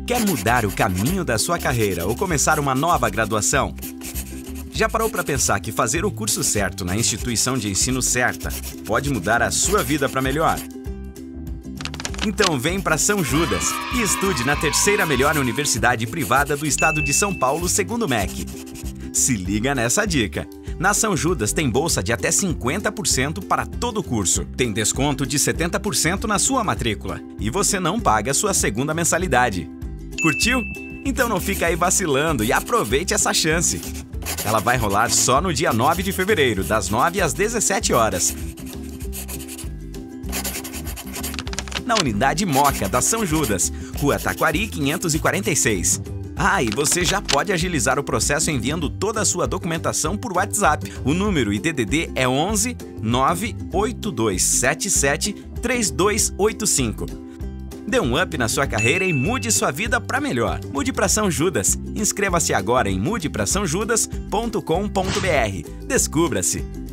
Quer mudar o caminho da sua carreira ou começar uma nova graduação? Já parou para pensar que fazer o curso certo na instituição de ensino certa pode mudar a sua vida para melhor? Então vem para São Judas e estude na terceira melhor universidade privada do estado de São Paulo, segundo o MEC. Se liga nessa dica! Na São Judas tem bolsa de até 50% para todo o curso. Tem desconto de 70% na sua matrícula. E você não paga a sua segunda mensalidade. Curtiu? Então não fica aí vacilando e aproveite essa chance. Ela vai rolar só no dia 9 de fevereiro, das 9 às 17 horas. Na unidade Moca da São Judas, Rua Taquari 546. E você já pode agilizar o processo enviando toda a sua documentação por WhatsApp. O número e DDD é 11 98277 3285. Dê um up na sua carreira e mude sua vida para melhor. Mude para São Judas. Inscreva-se agora em mudeprasaojudas.com.br. Descubra-se!